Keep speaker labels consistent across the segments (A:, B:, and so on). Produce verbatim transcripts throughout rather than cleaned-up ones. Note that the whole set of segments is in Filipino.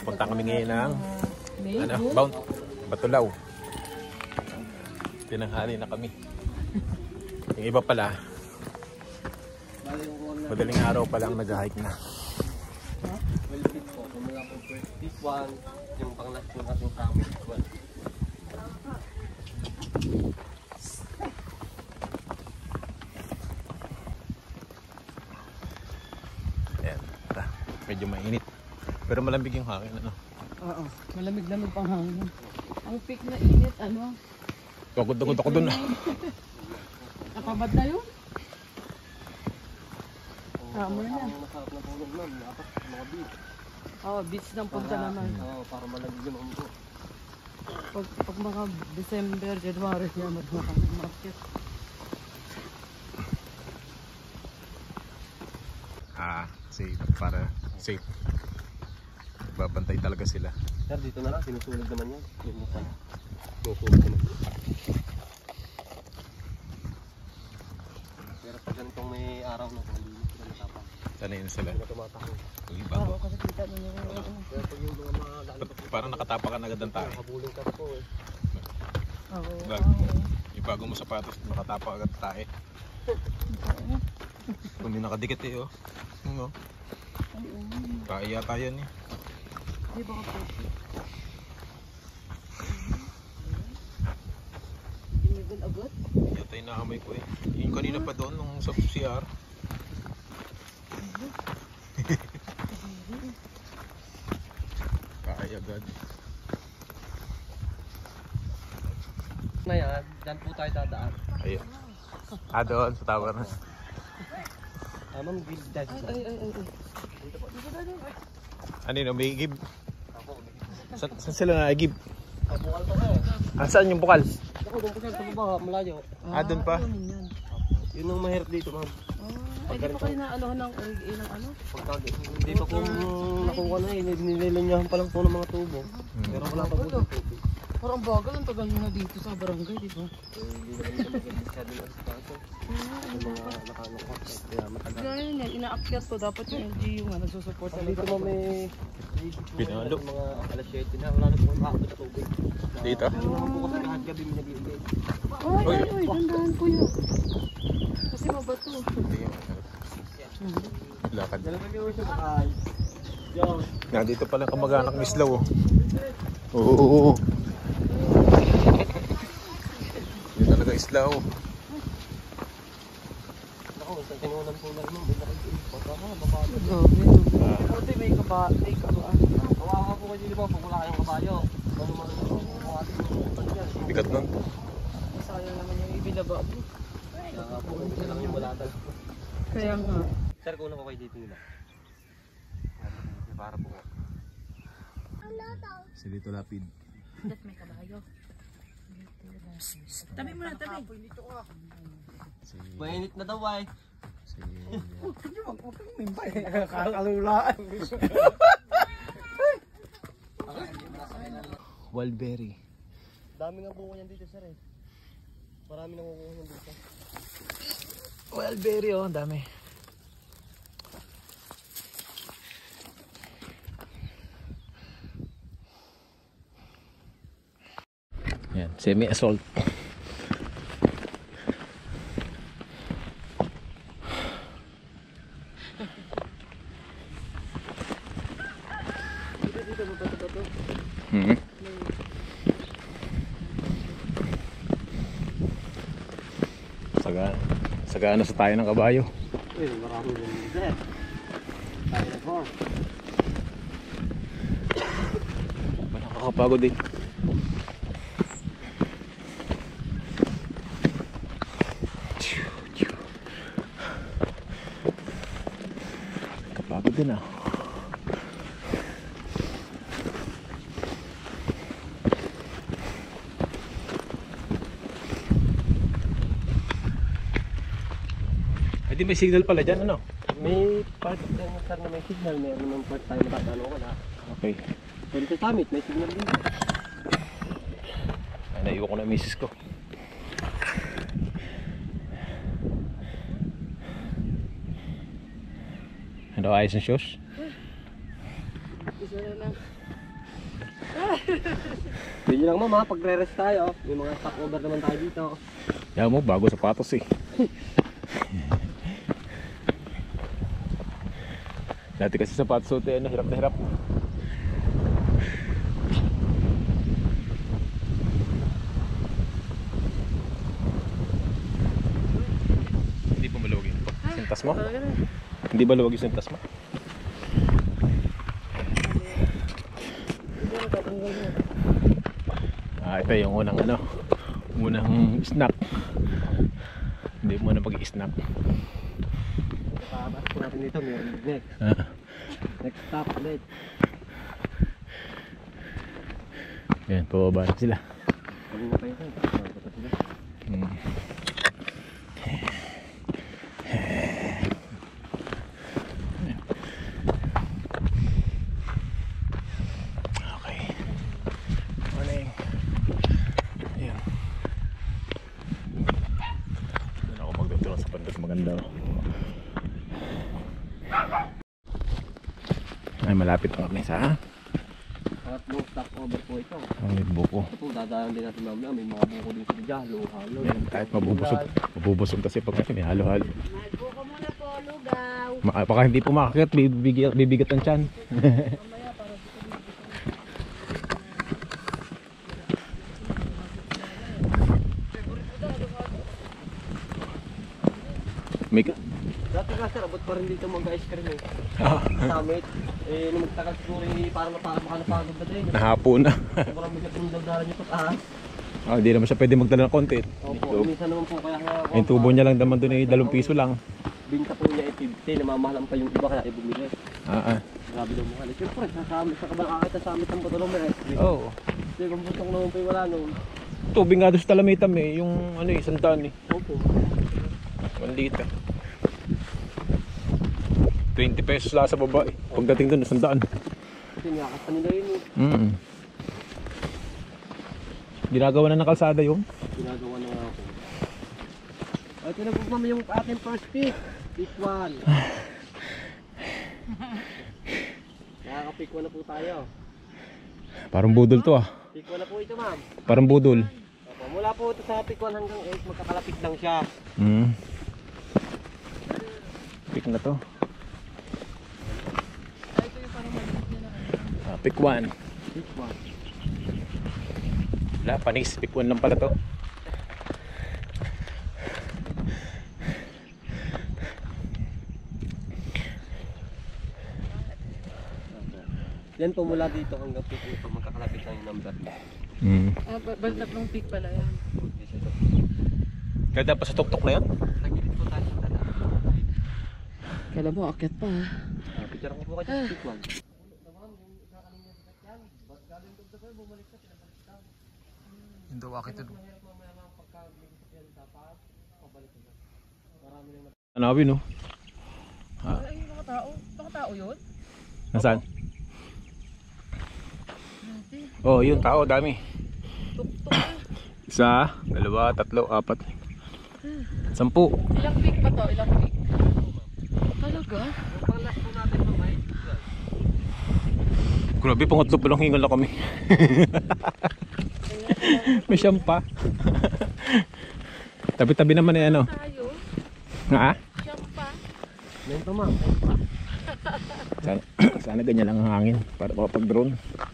A: Punta kami ngayon ng ano, Mount Batulaw. Tinanghali na kami. Yung iba pala, madaling araw pa lang nag-hike na.
B: Well, fit po. Kumula po first this one, yung pang-last po natin sa amin.
A: Ayan, medyo mainit. Pero malambig yung hangin, ano?
C: Oo, malamig-lamig pang hangin. Ang peak na init, ano?
A: Pagod-agod ako dun, ah.
C: Nakabad na yun? Hammer na.
B: Ang masarap na tulog nun, dapat mga beach.
C: Oo, beach ng punta naman.
B: Oo, para malagig yung ambo.
C: Pag, pag mga December, January, yan, mag-market.
A: Ah, safe. Para safe. Babantay talaga sila.
B: Sir, dito na lang, sinusunog naman yan. Yung mukha. Sinusunog naman. Pero pag ganitong may araw na, hindi sila natapang.
A: Sanay na sila.
B: Hindi na tumatahong.
A: Uy, bago.
C: Oo, kasi kita mo yung ano.
B: Pero pag yung mga mga
A: Ba't parang nakatapakan agad ang tayo?
B: habulin ka po eh.
C: Oo,
A: Bago.
C: oo.
A: Yung bago mo sapatos, nakatapak agad tayo. Kung hindi nakadikit eh, oh. Ano? Kaya tayo yan eh.
C: Di ba ka pwede? Dinigan agad?
A: Yata yung nakamay ko eh. Yung kanina pa doon, nung sa C R. Kaya agad.
B: Na yan, dyan po tayo dadaan.
A: Ayun. Ah, doon sa tower na.
B: Ah, ma'am, build that.
C: Ay, ay, ay, ay.
A: Ano yun, may give? Sa saan sila na-give?
B: Ah, bukal pa po.
A: Ah, saan yung bukal?
B: Ako, doon po siya sa baba, malayo.
A: Ah, doon pa?
B: Yun ang mahirap dito, ma'am.
C: Ah, ay, di pa kayo naalohan ng eh, ng ano?
B: Pagka, hindi pa po nakuha na eh. Nililanyahan pa lang po ng mga tubo. Pero wala pa po dito.
C: Parang bagal, ang tagal nyo na dito sa barangay, di ba?
B: Eh, hindi naman ito mag-masyado ng asikaso. Yung mga nakalukot. Kaya matagal.
C: Ganyan yan, inaakyat to. Dapat yung L G U nga nagsusupport
B: Pag
C: talaga.
B: dito mo may
A: Pinalo.
B: mga alas siyete na, wala na pong makakot na tubig.
A: Dito?
B: Ano naman po kasi lahat gabi minabibigay.
C: Ay, ay, ay, dandahan po yun. Kasi mabato.
A: Hindi yung lakad.
B: Dala mag-iusap siya ay. Yo.
A: Nandito pala kamag-anak ni Slaw, oh. Oo, oo, oo. Yun talaga Slaw.
B: Ako, isang kinunan po na rin. May nakikita. Pagka ka, babalo.
C: Grabe. Buti may kaba, may kaba.
B: Kawawa po kayo dito pag wala kayong kabayo. Ano man ang kawawa dito.
A: Bigat nun.
C: Sayang naman yung ibinaba.
B: Kaya po, hindi lang yung balatan.
C: Kaya nga.
B: Sir, kunan ko kayo dito nila. Para po.
A: Si Dito Lapid.
C: Dat may kabayo. Tabi mo na, tabi.
A: Si...
B: Mainit na daw ay.
A: Si...
B: Kakalulaan.
A: Wildberry.
B: Dami nga bunga niyan dito, sir eh. Marami nang kukuha niyan dito.
A: Wildberry, oh, ang dami. Yan, semi-assault. Hmm. Saga, sagana sa tayo ng kabayo.
B: Eh, marami din dito eh. Tayo na po.
A: Nakakapagod eh. Kapagod din ah. Ay di may signal pala dyan, ano?
B: May part ng sir na may signal. Meron naman part tayo matadano ko na.
A: Okay.
B: So dito sa summit, may signal din.
A: Ay, naiwan ko na misis ko. Ano, ayos ang shoes?
C: Isa na lang.
B: Hindi lang mama, pagre-rest tayo. May mga stopover naman tayo dito.
A: Yaw mo, bago sapatos eh. Dati kasi sapatos suti, ano, hirap na hirap. Hindi pa maluwag yung sintas mo? Hindi ba luwag yung sintas mo? Ah, ito yung unang ano, unang snack. Hindi mo na pag-i-snack.
B: Tapos po natin dito, meron next.
A: Ah.
B: Next stop ulit.
A: Yan, pababa na sila.
B: Kanina pa yun. Pababa pa sila.
A: Hmm. Okay. Morning. Ayan. Doon ako magdutulong sa pandas maganda. Oh. Ay, malapit na kami sa
B: Pangatlong stopover po ito.
A: ang may buko.
B: Ito po, dadaan din natin mamaya. May mga buko din sa halo, halo.
A: Yan, kahit mabubusog. Mabubusog kasi pag kasi may halo-halo.
C: Magbuko muna po, lugaw.
A: Ma- Baka hindi po makakit, bibigat, bibigat ang tiyan. May ka-
B: Dati nga sir, abot pa rin dito mag-ice cream eh. Summit. Eh, nung magtagal siguro eh, para mapa- makalapagod na din.
A: nahapon na.
B: Sobrang bigat yung dagdaran niyo pataas.
A: Ah, hindi naman siya pwede magdala ng konti.
B: Opo, minsan naman po kaya nga
A: Yung tubo niya lang naman doon ay dalawang piso lang.
B: binta po niya ay fifty, namamahalan pa yung iba kaya ibumili.
A: Ah, ah.
B: Grabe daw mahal. Siyempre, sa summit, sa kabang akit sa summit ang botolong may ice cream.
A: Oo.
B: Kasi kung butong naman po yung wala nung.
A: Tubig nga doon sa Talamitam eh, yung ano eh, sandaan eh.
B: Opo.
A: one liter. twenty pesos lang sa baba eh. Pagdating doon, sandaan.
B: Kasi niyakas pa nila yun eh.
A: Mm. Ginagawa na ng kalsada yung.
B: Ginagawa na nga ako. Ay, ito na po mami yung ating first pick. Pick one. Nakaka-pick one na po tayo.
A: Parang budol to ah.
B: Pick one na po ito ma'am.
A: Parang budol.
B: Opo, mula po ito sa pick one hanggang eight, magkakalapit lang siya.
A: Mm. Pick na to. Ah, pick one.
B: Pick one.
A: Wala, panis. Pick one lang pala to.
B: Yan po mula dito hanggang pick ito, magkakalapit lang yung number.
A: Mm.
C: Ah, ba- bal tatlong peak pala yan.
A: Kaya dapat sa tuktok na yan?
B: Nagilid po tayo sa tala.
C: Kailan mo, akit pa ha.
B: Ah, picture ko po kayo sa pick one.
A: Hindi wakit ito. Hanapin no? Ha?
C: Ay, mga tao. Mga tao yun?
A: Nasaan?
C: Dati.
A: Oh, yun tao, dami.
C: Tuk-tuk ah.
A: Isa, dalawa, tatlo, apat. Sampu.
C: Ilang peak pa to? Ilang peak? Talaga?
B: Yung pang last po natin mamay.
A: Grabe, pangatlo pa lang hingal na kami. May siyam pa. Tabi-tabi naman eh ano.
C: Tayo?
A: Ha?
C: Siyam pa?
B: Yan po ma'am.
A: Sana, sana ganyan lang ang hangin para makapag-drone.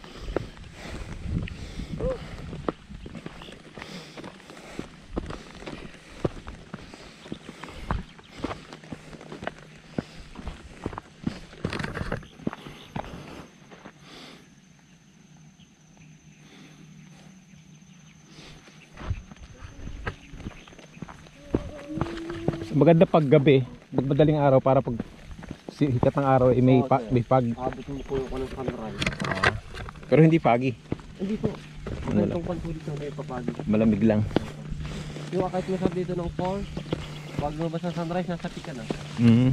A: Maganda pag gabi, pag madaling araw para pag sikat ng araw ay may,
B: Oo,
A: pa,
B: sir.
A: may pag.
B: Abot mo po yung kanong sunrise.
A: Pero hindi pagi,
B: Hindi po. Magandang pantulit ng kayo papagi.
A: malamig lang.
B: Yung kahit mo sir dito ng four, pag lumabas ng sunrise, nasa peak ka na.
A: Mm.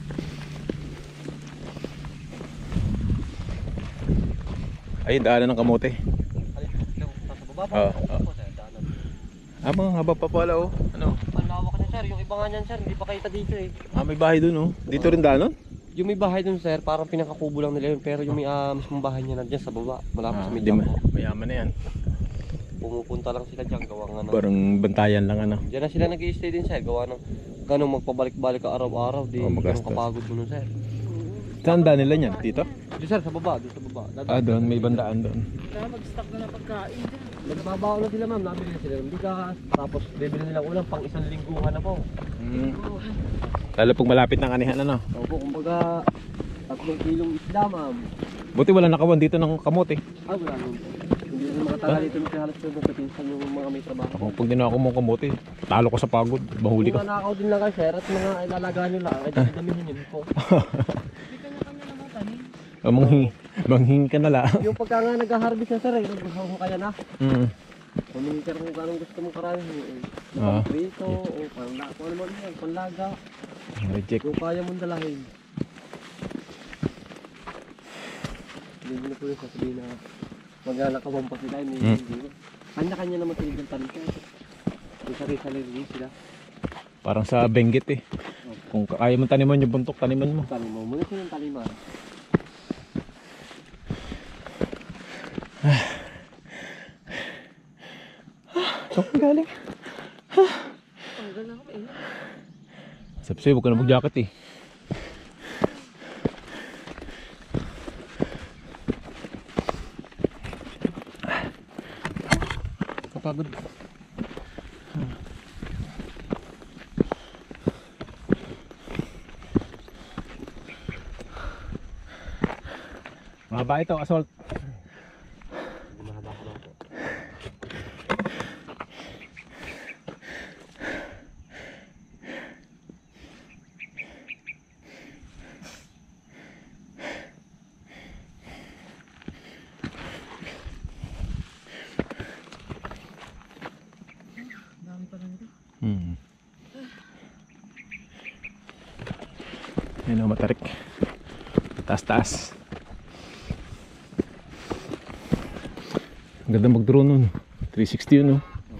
A: Ay, daanan ng kamote.
B: Ay, yung nasa baba pa.
A: Oo,
B: Opo,
A: oo.
B: sir, daanan.
A: Ah, mga haba pa pala oh. Ano?
B: Ang lawak niya sir, yung iba nga niyan sir, hindi pa kita dito eh.
A: Ah, may bahay dun oh. Dito rin daanan?
B: Yung may bahay dun sir, parang pinakakubo lang nila yun. Pero yung may uh, mismong bahay niya nandiyan sa baba. Malapit
A: Ah,
B: sa may
A: di ma-
B: dampo.
A: mayaman na yan.
B: Pumupunta lang sila dyan, gawa nga ng...
A: Parang bantayan lang ano.
B: Diyan na sila nag-i-stay din sir, gawa ng... Ganong magpabalik-balik ka araw-araw, di
A: Oh,
B: ganun
A: magastos.
B: kapagod mo nun sir.
A: Saan daan nila yan? Dito?
B: Doon sir, sa baba, doon sa baba.
A: Ah, doon. May bandaan doon.
C: Kaya mag-stock na ng pagkain dyan.
B: Nagbabaw na sila ma'am, nabili na sila ng bigas. Tapos bibili nilang ulam pang isang lingguhan na po.
A: Mm. Lalo pag malapit ng anihan ano.
B: Opo, kumbaga tatlong kilong isda ma'am.
A: Buti wala nakawan dito ng kamote.
B: Ah, wala naman po. Hindi na makatagal dito ng halos na nagpapinsan yung mga may trabaho.
A: Ako pag ginawa ko mong kamote, talo ko sa pagod. Mahuli
B: Mga
A: ka.
B: nakaw din lang kayo sir at mga ilalagaan nyo lang. Ay, damihin yun po.
C: Hindi kanya-kanya naman tanin.
A: Ah, manghingi, manghingi ka na lang.
B: Yung pagka nga nag-harvest na sir, eh, gusto mo kaya na.
A: Mm.
B: Humingi ka kung anong gusto mong karami.
A: Ah.
B: Pang prito, o panlaga, kung ano man yan, panlaga.
A: Reject.
B: Kung kaya mong dalahin. Hindi mo na po yung sasabihin na maglalakawang pa sila. Hindi,
A: Hmm.
B: hindi. Kanya-kanya naman sila ng tanika. Yung sarili-sarili rin sila.
A: Parang sa Benguet eh. Kung kaya mong taniman yung buntok, taniman mo.
B: Taniman mo muna silang taliman.
A: Saan ka galing?
C: Tanggal ako eh.
A: Sapsay, huwag ka na mag-jacket eh. Kapagod. Mahaba ito, assault.
B: Hindi mahaba ko lang po.
C: Dami pa lang ito.
A: Hmm. Yan o, matarik. Taas-taas. Ang ganda mag-drone nun. three sixty yun, no?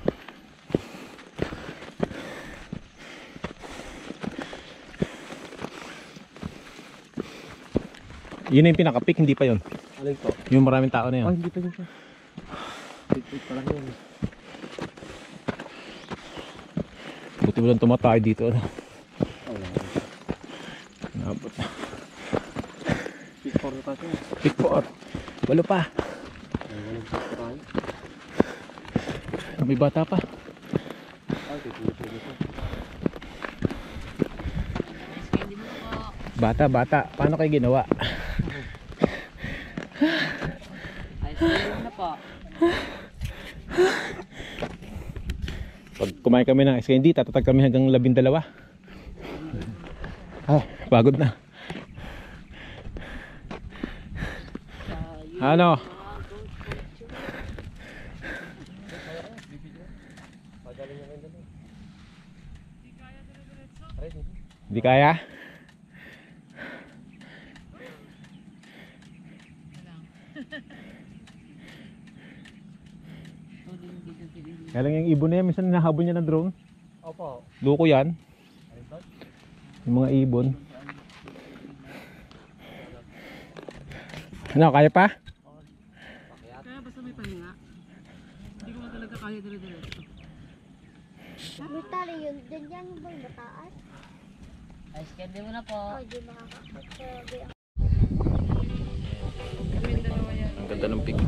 A: Yun na yung pinaka-peak, hindi pa yun.
B: Alin po?
A: Yung maraming tao na
B: Ah,
A: yun.
B: hindi pa yun siya. Wait-wait pa lang yun.
A: Buti walang tumatay dito. Ano?
B: Oh, wala.
A: Nabot na.
B: Peak four na tayo.
A: Peak four. Walo pa.
B: Ay, walang peak pa tayo.
A: May bata pa.
B: Ay, titigil dito.
C: Hindi mo na po.
A: Bata, bata. Paano kayo ginawa?
C: Ayos na na po.
A: Pag kumain kami ng ice candy, tatatag kami hanggang labindalawa. Ah, pagod na. Ano?
B: Pagaling niya kayo dali. Ay, dito.
A: Hindi kaya? Kaya lang yung ibon na yan, minsan nahabol niya ng drone.
B: Opo.
A: Loko yan.
B: Alin ba?
A: Yung mga ibon. Ano, kaya pa?
C: Kaya basta may pahinga. Hindi ko na talaga kaya dire-diretso.
D: May tali yun. Diyan yan ba yung mataas?
C: Ayos candy mo na po.
D: O, di makakapagsabi ako.
C: Kami dalawa yan.
A: Ang ganda ng pic.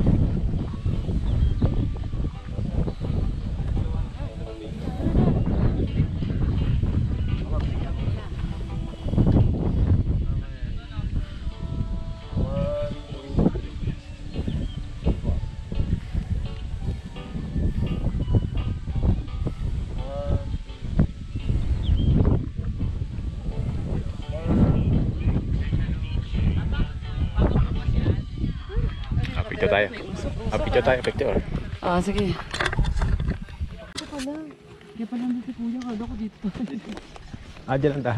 A: Ah, picture tayo. Ah, picture tayo, picture.
C: Ah, sige. Ito pala. Hindi pa lang dito kuya. Kala ko dito.
A: Ah, dyan ang tahan.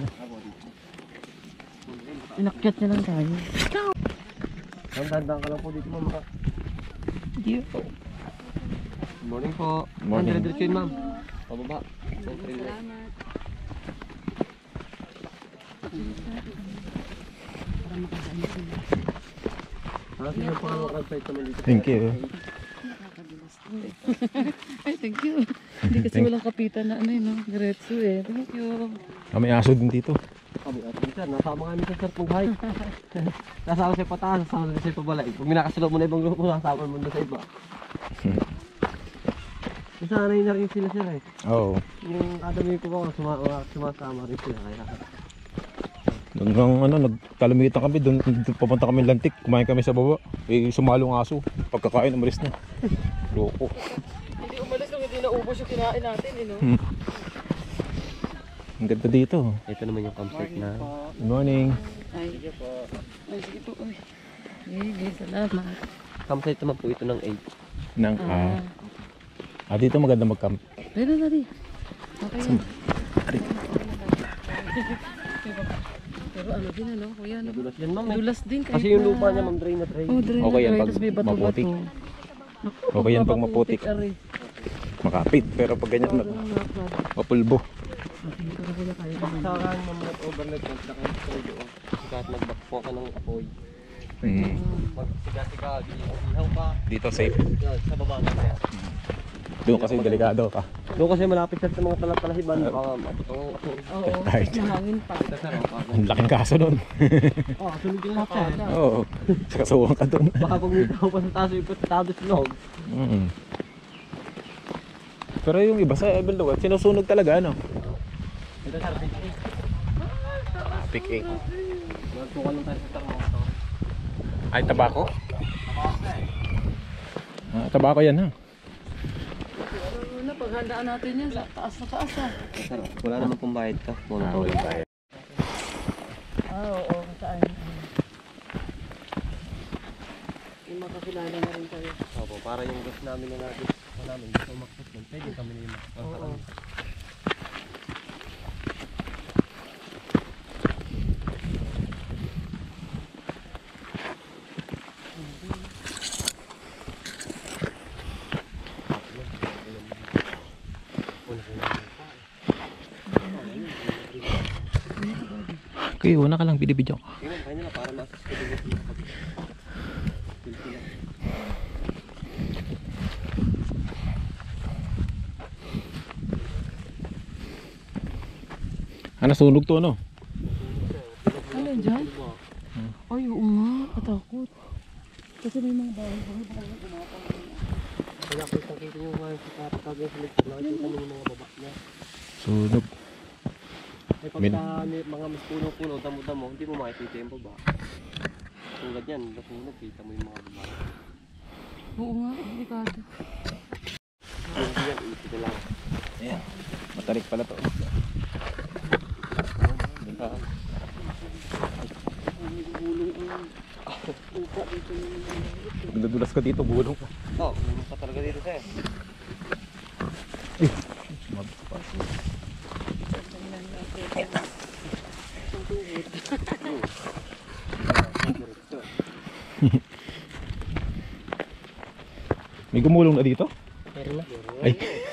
C: Inakyat niya lang tayo.
B: Dandang ka lang po dito, ma'am.
C: Hindi po.
B: Good morning po.
A: Morning.
B: Andre Dirkin, ma'am. Pababa. Salamat.
C: para makadaan sila.
B: Ah, sige po ang campsite naman dito.
A: Thank you.
C: Nakakadulas to eh. Ay, thank you. Hindi kasi walang kapitan na ano yun, no? Diretso eh. Thank you.
A: Ah, may aso din dito.
B: Kami at minsan, nasama kami sa sir mag-hike. Nasama siya pataas, nasama din siya pabalay. Pag minakasunod mo na ibang grupo, nasama mo na sa iba. Nasanay na rin sila sir eh.
A: Oo.
B: Yung kadami ko ako, suma sumasama rin sila. Kaya
A: Hanggang ano, nagkalamitan kami doon, papunta kami Lantik, kumain kami sa baba. Eh, sumalong aso. Pagkakain, umalis na. Loko.
C: Hindi umalis nung hindi naubos yung kinain natin, eh, no?
A: Hmm. Ang ganda dito.
B: ito naman yung campsite na.
A: Good morning.
C: Ay, sige po. Ay, sige po. Ay, sige, salamat.
B: Campsite naman po ito ng eight.
A: Nang, ah. Ah, dito maganda mag-camp.
C: Pero dali. Okay yan. Pero ano din ano, kuya, ano?
B: Dulas yan ma'am eh.
C: Dulas din kahit
B: Kasi yung
C: na-
B: lupa niya ma'am, drain na drain.
C: Oh, drain
A: Okay
C: na
A: yan
C: drain,
A: pag
C: tas may bato-bato.
A: maputik.
C: Naku,
A: Okay yan pag maputik.
C: aray.
A: Makapit. Pero pag ganyan, mag
C: Parang nakakad.
A: mapulbo.
C: Hindi ko na kuya kaya naman.
B: Sa akin ma'am, nag-overnight lang sa kayo sa radio. Kahit magbakpo ka ng apoy.
A: Hmm.
B: Magsiga-siga, ihaw ka.
A: Dito safe.
B: Yan, sa baba ka kaya.
A: Doon kasi delikado ka.
B: Doon kasi malapit sa mga talat-talahiban, baka maputong ako.
C: Oo,
A: Kahit.
C: mahangin pa.
B: Ito sir, oh,
A: Ang laking kaso doon.
B: oh, sunod yung lahat sir.
A: Oo. Sa kasuwang ka doon.
B: Baka pag may tao pa sa taas, yung patado sa loob.
A: Mm. Pero yung iba sa Ebeldogan, sinusunog talaga ano?
B: Ito sir, big eight.
A: Pick eight.
B: Magtukan lang tayo sa thermometer.
A: Ay, tabako? Ah, tabako yan ha.
C: Ano na, paghandaan natin yan sa taas na taas ah.
B: Sir, wala naman pong bayad ka. Muna
A: Ah, wala tayo.
C: Ah, oo, saan? Yung makakilala na rin kayo.
B: Opo, para yung gas namin na natin, namin gusto umakit nun. Pwede kami na yung makit.
C: Oo.
A: Okay, una ka lang, binibidyo ko.
B: Tingnan, kanya na para ma-assist ko din yung pag- Pilpila.
A: Ah, nasunog to ano?
C: Alin dyan? Ay, oo nga, katakot. Kasi may mga bahay-bahay baka umapang.
B: Kaya kung nakita nyo nga yung kapatag yung silig, nakikita mo yung mga baba niya.
A: Sunog.
B: Eh pag
A: Min-
B: sa may mga mas puno-puno, damo-damo, hindi mo makikita yung baba. Tulad yan, nasunog, kita mo yung mga baba.
C: Oo nga, delikado.
B: Hindi yan, isip na lang.
A: Ayan. Matarik pala to.
B: Ah,
A: Nadulas ka dito, bulong ka.
B: oh, puno ka talaga dito sir.
A: May gumulong na dito?
B: Meron na.
A: Ay.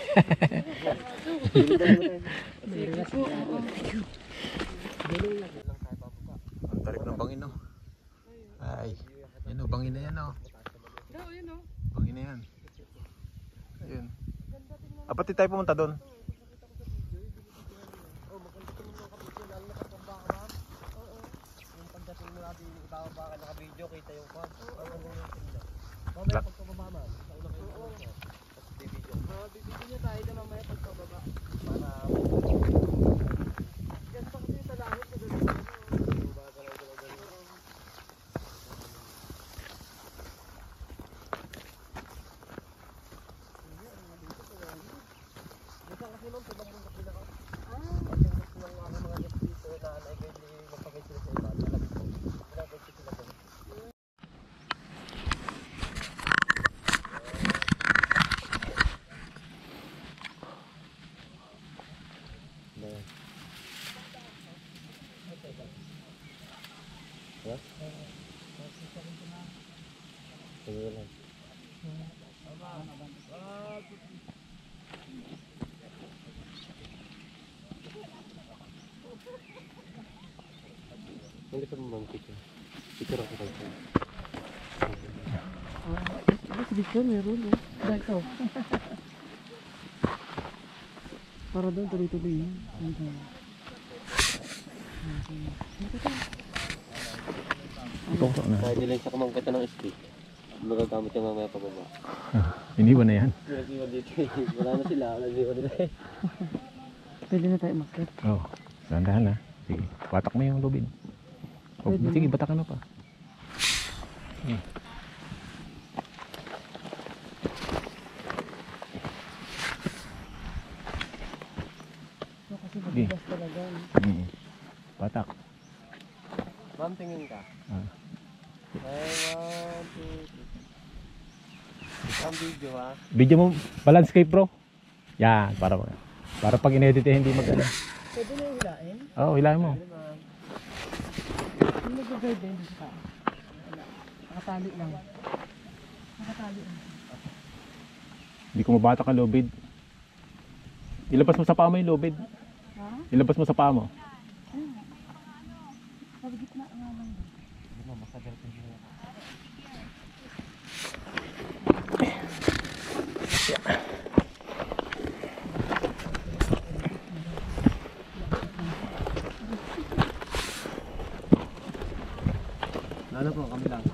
A: Ang tarik ng bangin no. Ay. Yan o, bangin na yan o. Bangin na yan. Ayun. Ah, pati tayo pumunta doon.
B: Yung pagdating mo natin yung ibababa ka naka-video, kita yung kwan. Mamaya
A: La-
B: pagkababa man, sa ulang kayo naman ko. Tapos bibidyo.
C: Ah, bibigyan niya tayo na mamaya pagpababa.
B: Para
C: Yan pa kasi sa langit na gano'n.
B: minsan kasi nung pinang muna sila ka. Pag yung gusto ng mga mga guest dito na naigay magpagay sila sa iba. Talagang po. Pinagay sila doon. Yes? Sige lang. Hindi ka mo mamukit eh. Picture ako kayo.
C: Ah, si Victor meron eh. Dahil ikaw. Para doon tuloy-tuloy yan.
A: Ikaw ko na.
B: Kaya nila sa kamangkita ng stick. Magagamit yung mamaya pababa.
A: Iniwan na yan.
B: Nag-iwan dito eh. Wala na sila. Nag-iwan nila eh.
C: Pwede na tayo makit.
A: Oo. Oh, sandahan na. Sige. Patak mo yung lubid. Oh, sige, batakan na pa. Hmm.
C: So, kasi matigas talaga. No?
A: Mm. Patak.
B: Ma'am, tingin ka.
A: Ah.
B: Ay, one, two, three. Ang video ha.
A: Video mo, landscape bro. Yan, para para pag inedit eh, hindi magana.
C: Pwede na yung hilain?
A: Oo, oh, hilahin mo.
C: Yung nag-guide din sa tao. Wala. Nakatali lang. Nakatali lang.
A: Hindi ko mabata ka lubid. Ilabas mo sa paa mo yung lubid.
C: Ha?
A: Ilabas mo sa paa mo.
C: Sa gitna nga lang.
B: Lalo po, kami lang.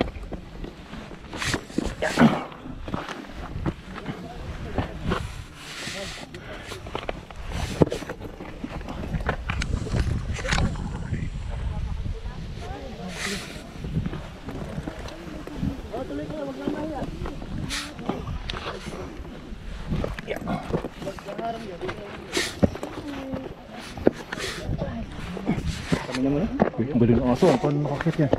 A: Kami naman eh. Uy, ang galing ng aso. Paano nakakit yan?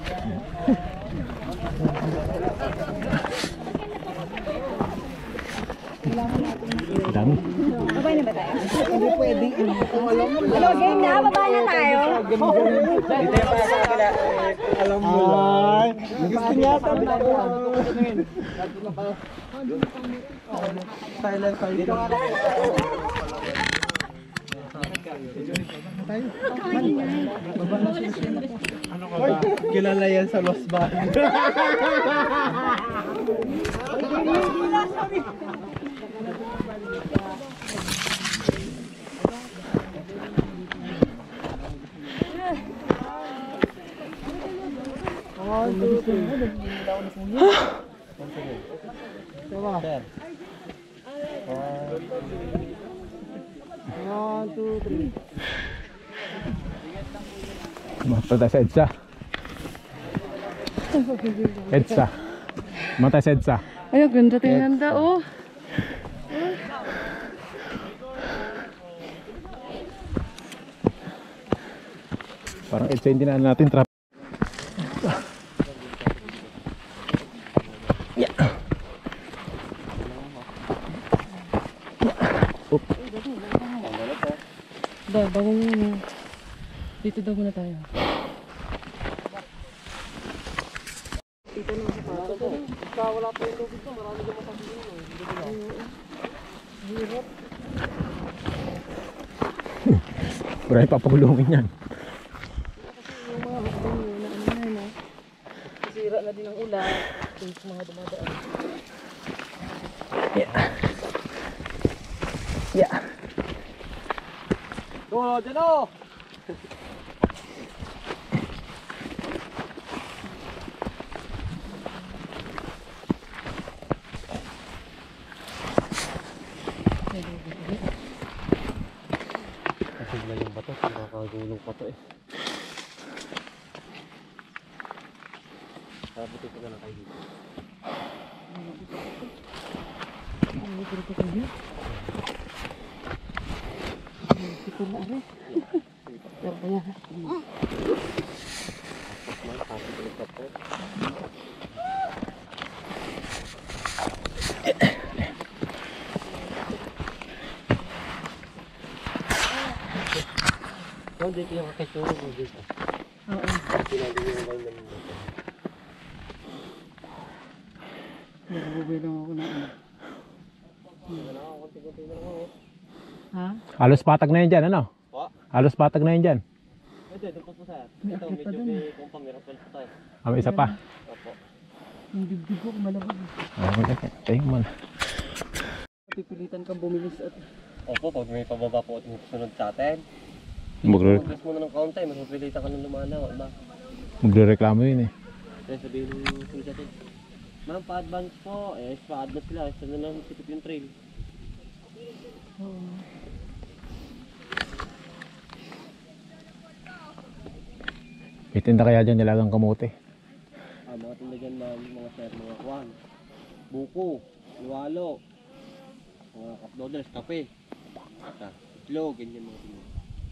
A: Ang dami.
D: Babay na ba tayo? Hindi pwede. Ano, game na? Babay na tayo.
B: Alam mo lang. Gusto niya sabi na ako. Silent, silent. Ano ka ba? Kilala yan sa Los Baños. One, two, three.
A: Mata tayo sa EDSA. EDSA. Mata sa EDSA.
C: Ay, ang ganda tingnan da, oh.
A: Parang EDSA hindi na natin trap. Yeah. Oop.
C: Da, bago muna. Dito daw muna tayo. Dito na sa pato ko. Basta wala pa yung lubid ko, marami naman sa dito. Hirap.
A: Marami papagulungin yan.
C: Yung mga hukbang yun, na ano na yun, ah. Sira na din ang ulan. Yung mga dumadaan.
A: Yeah. Yeah.
B: Go, Jano! Kasig na yung bato, nakakagulong pa to eh. Sabuti ko na lang kayo dito.
C: Ano ko ito kayo? Ito na rin. Pero kaya.
B: Kasi ko ito po. Oh, dito yung kakituro mo dito.
C: Oo.
B: Pinagin yung bayan namin dito.
C: Nagbubulang ako na ano.
B: Wala ako, konti-konti na lang ako.
C: Ha?
A: Halos patag na yan dyan, ano?
B: Pa?
A: Halos patag na yan dyan.
B: Ay, Ito, ito po po sir.
C: May
B: Ito,
C: akit pa
B: medyo
C: dun.
B: may kumpang, meron pa ito tayo.
A: Ah, may isa pa.
B: Opo.
C: Yung dibdib ko malabag.
A: Ah, wala. Tayo mo na.
C: Pipilitan kang bumilis at
B: Opo, pag may pababa po at sunod sa atin.
A: Magre
B: Pag mo na ng kaunti, masupilitan ka ng lumalaw. Ba?
A: magre-reklamo yun eh.
B: Kaya sabihin ng sulit natin. Ma'am, pa-advance po. Eh, pa-advance sila. Isa na lang sikip yung trail.
C: Oo.
A: May tinda kaya dyan nilagang kamote.
B: Ah, mga tinda dyan ma'am, mga sir, mga kwan. Buko, luwalo, mga cup noodles, kape. At itlog, ganyan mga tinda.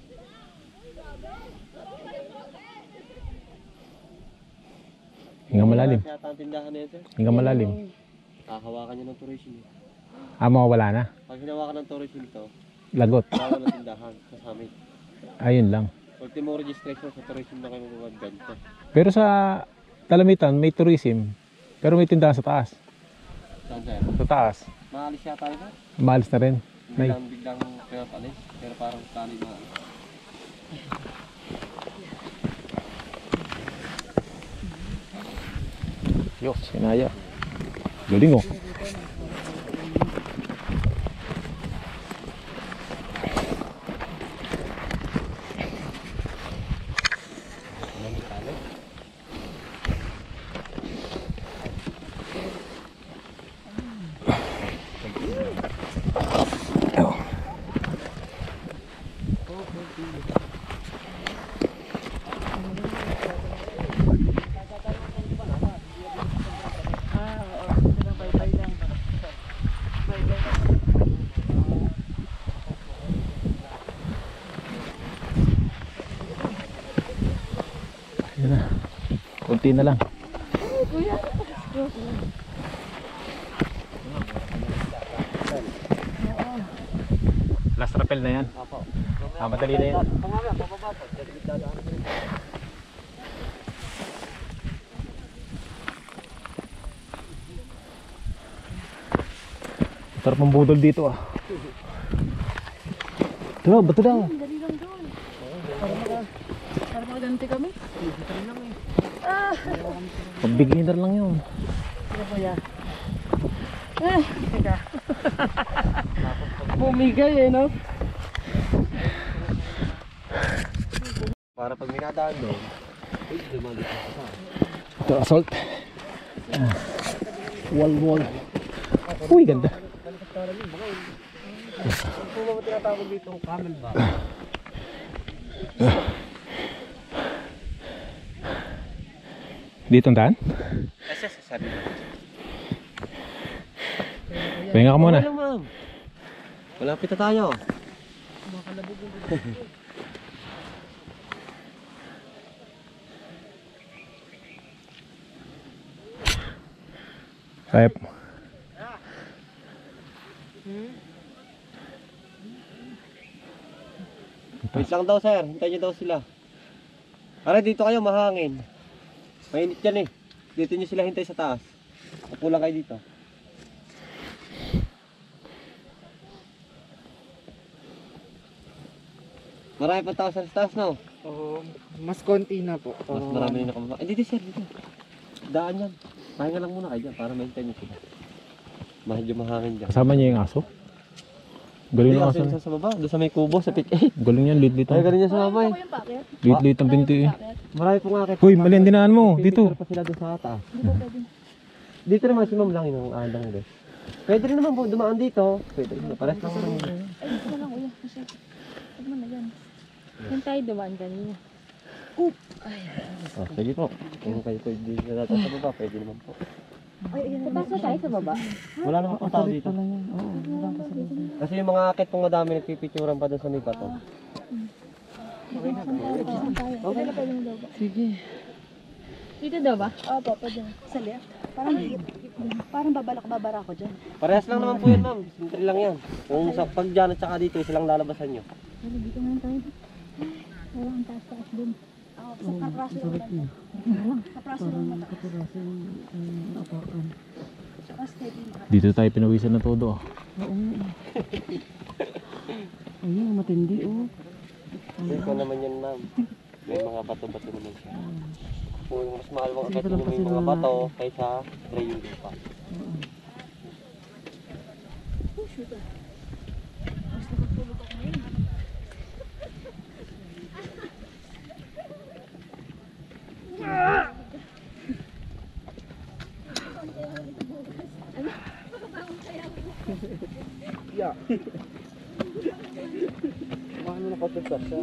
A: Hinggang malalim.
B: Kaya ang tindahan na yan sir.
A: Hinggang malalim.
B: Kahawakan niya ng tourism. eh.
A: Ah, mawawala na.
B: Pag hinawakan ng tourism ito,
A: Lagot.
B: bawal ang tindahan sa summit.
A: Ayun lang.
B: Ultimo registration sa tourism na kayo mag-ganto.
A: Pero sa Talamitan may tourism. Pero may tindahan sa taas.
B: Saan sir?
A: Sa taas.
B: Maalis siya tayo sir?
A: Maalis na rin.
B: Hindi
A: May.
B: lang biglang pero palis. Pero parang tali na.
A: Yo, sinaya. Galing oh.
C: Ah, oo. Sila bye-bye lang. Bye-bye lang.
A: Yan na. Kunti na lang.
C: Kuya.
A: Last rappel na yan.
B: Apo.
A: Ah, madali na yan.
B: Panganga, pababa po. Dadaan ko rin.
A: Sarap ang budol dito ah. Ito, bato daw.
C: Dali lang doon. Para maka, para makaganti kami.
A: Pag beginner lang yun.
C: Ano ba yan? Eh, teka. Bumigay eh, no?
B: Para pag may nadaan doon, ay dumali ka sa
A: Ito, assault. Ah. Wall wall. Uy, ganda.
B: Kung naman tinatawag dito, camel ba?
A: Dito ang daan?
B: S S, sabi mo.
A: Pahinga ka muna.
B: Wala ma'am. Malapit na tayo.
A: Kaya.
B: Wait lang daw sir, hintayin niyo daw sila. Para dito kayo mahangin. Mainit yan eh. Dito niyo sila hintay sa taas. Upo lang kayo dito. Marami pa tao sa taas no?
E: Oo, mas konti na po.
B: Mas marami na nakababa. Eh dito sir, dito. Daan yan. Pahinga lang muna kayo dyan para mahintay niyo sila. Medyo mahangin dyan.
A: Kasama niya yung aso. Galing
B: Hindi
A: ng
B: kasi
A: aso.
B: isa sa baba, doon sa may kubo, sa pick eight.
A: Galing yan, lit-lit
B: Ay,
A: ang.
B: galing niya sa baba eh.
A: Lit-lit ang pinto eh.
B: Marami pong akit.
A: Hoy, mali ang dinaan mo. Dito.
B: Pipicture pa sila doon sa taas. Dito naman si ma'am lang yung aandang doon. Pwede rin naman po dumaan dito. Pwede rin. Pares lang naman yun.
D: Ay, ito na lang, kuya. Kasi, huwag mo na yan. Yan tayo dumaan kanina.
B: Oh, sige po. Kung kayo po hindi na natin sa baba, pwede naman po.
D: Ay, ayan. Papasok tayo sa baba.
B: Wala naman po tao dito. Kasi yung mga akit pong madami nagpipicturean pa doon sa may bato.
D: Okay na tayo na daw ba?
C: Sige.
D: Dito daw ba? Opo, pwede na. Sa left. Parang, parang babalak-babara ko dyan.
B: Parehas lang naman po yan ma'am. Sintri lang yan. Kung sa pag dyan at saka dito, silang lalabasan nyo.
D: Pero dito nga tayo. Wala ang taas-taas dun. Oo, sa kapraso lang. Sa praso lang mata. Tapos pwede maka-
A: Dito tayo pinawisan na todo ah.
C: Oo nga. Ayun, matindi oh.
B: Ito naman yan ma'am. May mga bato-bato naman siya.
C: Mm.
B: Kung mas mahal mga
C: Hindi
B: kahit
C: ko lang
B: may
C: kasi
B: mga
C: nalalaman.
B: bato kaysa dry yung lupa.
C: Mm.
B: Yeah. Mahal mo nakapagkas siya.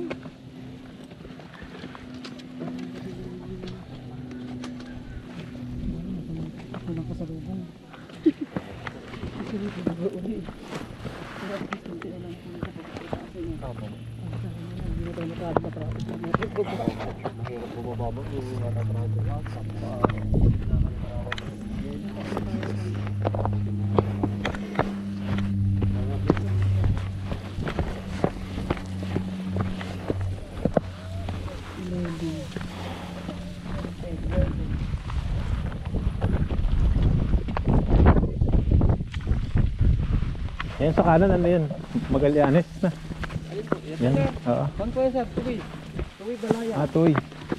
C: Walang kasalubong. Kasalubong ba uli? Pero at least hindi na lang kung kapag-kapag niya.
B: Tama.
C: Ang sabi na lang, hindi na tayo matrado na traffic.
B: Mahirap bumaba mo yung natatrato ka.
A: Yan sa kanan, ano yun? Magallanes na.
B: Ayun po, yan.
A: Yan, oo.
B: Saan po yan sir? Tuwi. Tuwi Balaya.
A: Ah, tuy.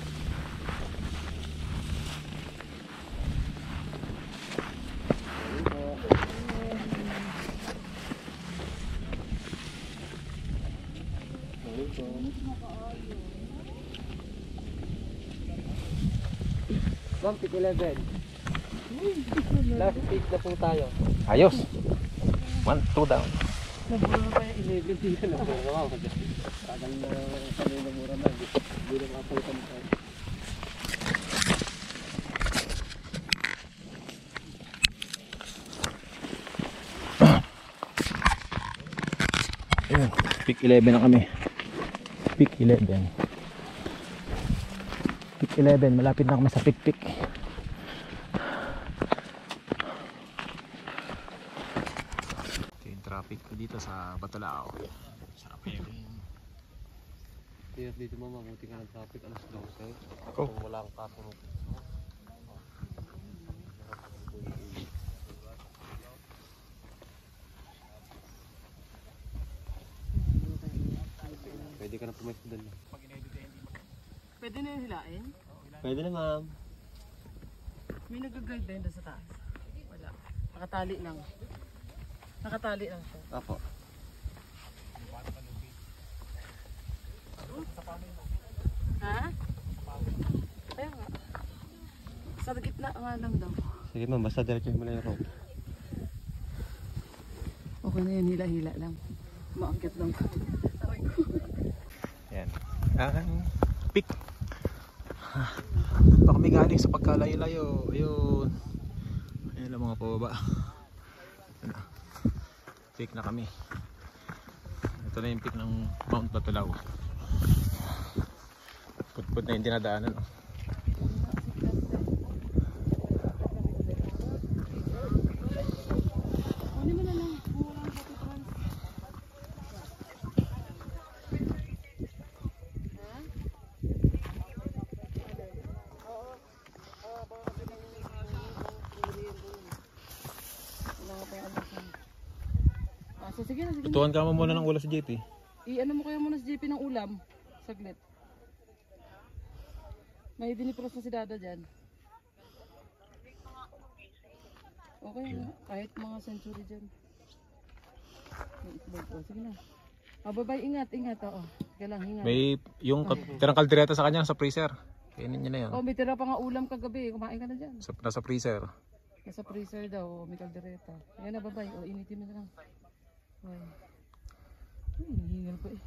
B: Ma'am, pick eleven. Last pick na po tayo.
A: Ayos. One, two down.
B: Nabura pa yung eleven dito na po. Wow, tagal na kami na mura na. Hindi na makaputan tayo.
A: Ayun, pick eleven na kami. Pick eleven. Pick eleven, malapit na kami sa pick pick. Ito yung traffic ko dito sa Batulao. Sarap yun.
B: Kaya dito mo mabuti ka ng traffic alas dose.
A: Oh.
B: Kung wala kang kasunod. Pwede ka na pumesto doon.
C: Pwede na yung hilain?
B: Pwede na ma'am.
C: May nag-guide din doon sa taas. Wala. Nakatali lang. Nakatali lang siya.
B: Apo.
C: Ha? Kaya nga. Sa gitna nga lang daw.
B: Sige ma'am, basta diretso mo na yung rope.
C: Okay na yan, hila-hila lang. Maangkit lang.
A: Yan. Ang pick. Ah, doon pa kami galing sa pagkalayo-layo. Ayun. Ayun lang mga pababa. Ito na. Pick na kami. Ito na yung pick ng Mount Batulao. Put-put na yung dinadaanan. Oh.
C: So, sige na, sige na.
A: Tutuan ka mo muna ng ulo sa J P.
C: I-ano mo kayo muna sa J P ng ulam. Saglit. May dinipros na si Dada dyan. Okay na. Kahit mga century dyan. May itlog. O, sige na. O, bye-bye. Ingat, ingat. Oo. Sige lang, ingat.
A: May yung tirang kaldereta sa kanya sa freezer. Kainin niya na yun.
C: Oh, may tira pa nga ulam kagabi. Kumain ka na dyan.
A: Sa, nasa freezer.
C: Nasa freezer daw. May kaldereta. Ayan na, bye-bye. O, initin mo na lang. Ay, ay hinihingal pa eh.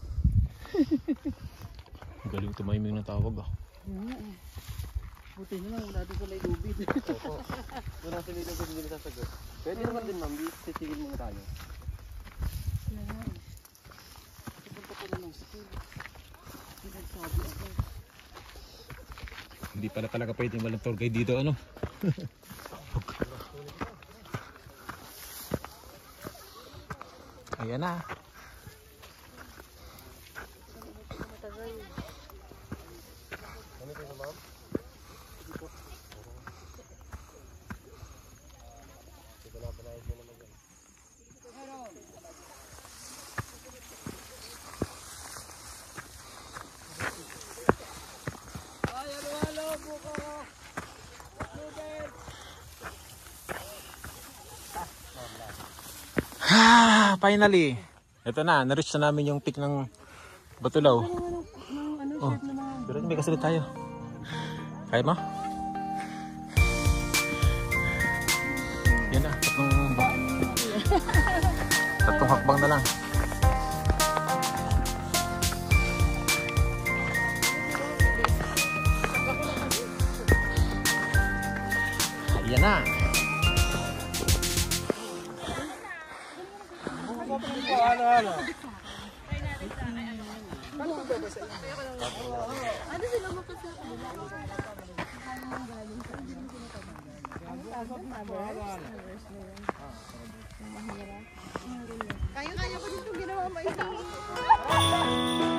A: Galing tumiming ng tawag ah.
C: Yan nga eh. Buti na lang, wala din sa may lubid.
B: Opo. Doon natin nila kung hindi nasasagot. Pwede naman din ma'am, titigil muna tayo.
C: Yan nga eh. Pupunta ko na ng school. Hindi nagsabi ako.
A: Hindi pala talaga pwedeng walang tour guide dito ano. Ayan na. Ah, finally. Ito na, na-reach na namin yung peak ng Batulaw. Oh, pero may kasunod tayo. Kaya mo? Yan na, tatlong tatlong hakbang na lang. Yan na.
C: Kaya-kaya ko dito ginawa mo ito.